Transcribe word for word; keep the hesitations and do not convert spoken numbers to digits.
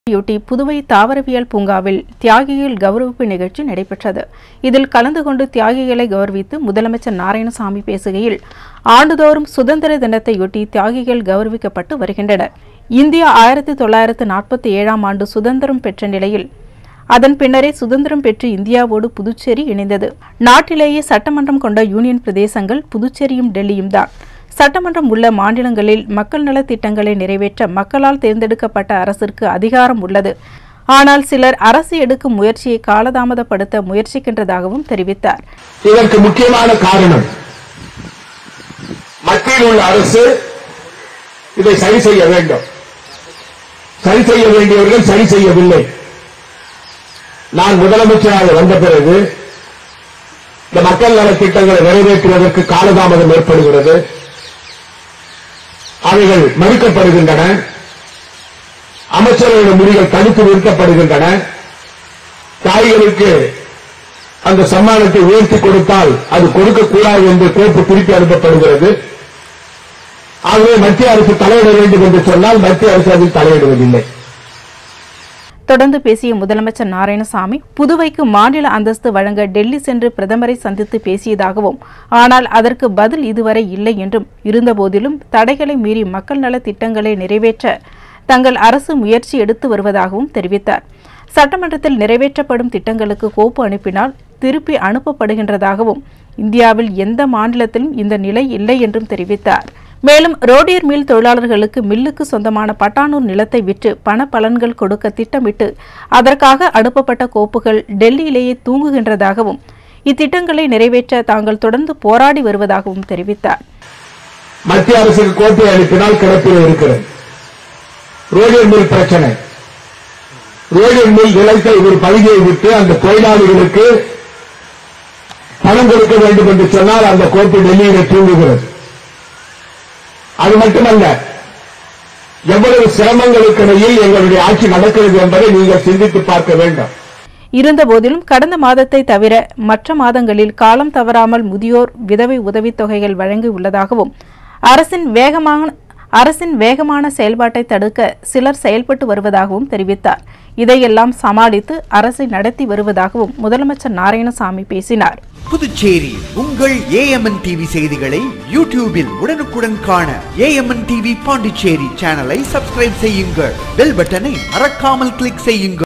யுடி புதுவை தாவரவியல் பூங்காவில் தியாகிகள் கௌரவிப்பு நிகழ்ச்சி நடைபெற்றது. இதில் கலந்து கொண்டு தியாகிகளை கௌரவித்து முதலமைச்சர் நாராயணசாமி பேசுகையில், ஆண்டுதோறும் சுதந்திர தினத்தையொட்டி தியாகிகள் கௌரவிக்கப்பட்டு வருகின்றனர். இந்தியா ஆயிரத்தி தொள்ளாயிரத்து நாற்பத்தி ஏழாம் ஆண்டு சுதந்திரம் பெற்ற நிலையில் அதன் பின்னரே சுதந்திரம் பெற்று இந்தியாவோடு புதுச்சேரி இணைந்தது. நாட்டிலேயே சட்டமன்றம் கொண்ட யூனியன் பிரதேசங்கள் புதுச்சேரியும் டெல்லியும் தான். சட்டமன்றம் உள்ள மாநிலங்களில் மக்கள் நல திட்டங்களை நிறைவேற்ற மக்களால் தேர்ந்தெடுக்கப்பட்ட அரசிற்கு அதிகாரம் உள்ளது. ஆனால் சிலர் அரசு எடுக்கும் முயற்சியை காலதாமதப்படுத்த முயற்சிக்கின்றதாகவும் தெரிவித்தார். இதற்கு முக்கியமான காரணம், மத்தியில் உள்ள அரசு இதை சரி செய்ய வேண்டும். சரி செய்ய வேண்டியவர்கள் சரி செய்யவில்லை. நான் முதலமைச்சராக வந்த பிறகு இந்த மக்கள் நல திட்டங்களை நிறைவேற்றுவதற்கு காலதாமதம் ஏற்படுகிறது. அவைகள் மறுக்கப்படுகின்றன. அமைச்சர்களுடைய முடிவுகள் தடுத்து நிறுத்தப்படுகின்றன. தாய்களுக்கு அந்த சம்மானத்தை உயர்த்தி கொடுத்தால் அது கொடுக்கக்கூடாது என்று கோப்பு திருப்பி அனுப்பப்படுகிறது. ஆகவே மத்திய அரசு தலையிட வேண்டும் என்று சொன்னால் மத்திய அரசு அதில் தலையிடுவதில்லை. தொடர்ந்து பேசிய முதலமைச்சர் நாராயணசாமி, புதுவைக்கு மாநில அந்தஸ்து வழங்க டெல்லி சென்று பிரதமரை சந்தித்து பேசியதாகவும், ஆனால் அதற்கு பதில் இதுவரை இல்லை என்றும், இருந்தபோதிலும் தடைகளை மீறி மக்கள் நல திட்டங்களை நிறைவேற்ற தங்கள் அரசு முயற்சி எடுத்து வருவதாகவும் தெரிவித்தார். சட்டமன்றத்தில் நிறைவேற்றப்படும் திட்டங்களுக்கு கோப்பு அனுப்பினால் திருப்பி அனுப்பப்படுகின்றதாகவும், இந்தியாவில் எந்த மாநிலத்திலும் இந்த நிலை இல்லை என்றும் தெரிவித்தார். மேலும் ரோடியர் மில் தொழிலாளர்களுக்கு மில்லுக்கு சொந்தமான பட்டானூர் நிலத்தை விற்று பண பலன்கள் கொடுக்க திட்டமிட்டு அதற்காக அனுப்பப்பட்ட கோப்புகள் டெல்லியிலேயே தூங்குகின்றதாகவும், இத்திட்டங்களை நிறைவேற்ற தாங்கள் தொடர்ந்து போராடி வருவதாகவும் தெரிவித்தார். மத்திய அரசுக்கு கோப்பை அனுப்பினால் கிடப்பில் இருக்கிறது. ரோடியர் மில் பிரச்சனை, ரோடியர் மில் நிலத்தை ஒரு பகுதியை விட்டு அந்த தொழிலாளிகளுக்கு பணம் கொடுக்க வேண்டும் என்று சொன்னால் அந்த கோப்பு டெல்லியிலே தூங்குகிறது. அது மட்டுமல்ல, எவ்வளவு சிரமங்களுக்கு இடையில் எங்களுடைய ஆட்சி நடக்கிறது என்பதை நீங்கள் சிந்தித்து பார்க்க வேண்டும். இருந்தபோதிலும் கடந்த மாதத்தை தவிர மற்ற மாதங்களில் காலம் தவறாமல் முதியோர் விதவை உதவித்தொகைகள் வழங்கி உள்ளதாகவும், அரசின் வேகமான அரசின் வேகமான செயல்பாட்டை தடுக்க சிலர் செயல்பட்டு வருவதாகவும் தெரிவித்தார். இதையெல்லாம் சமாளித்து அரசை நடத்தி வருவதாகவும் முதலமைச்சர் நாராயணசாமி பேசினார். புதுச்சேரி உங்கள் ஏஎம்என் டிவி செய்திகளை யூடியூபில் உடனுக்குடன் காண ஏஎம்என் டிவி பாண்டிச்சேரி சேனலை சப்ஸ்கிரைப் செய்யுங்கள். பெல் பட்டனை மறக்காமல் கிளிக் செய்யுங்கள்.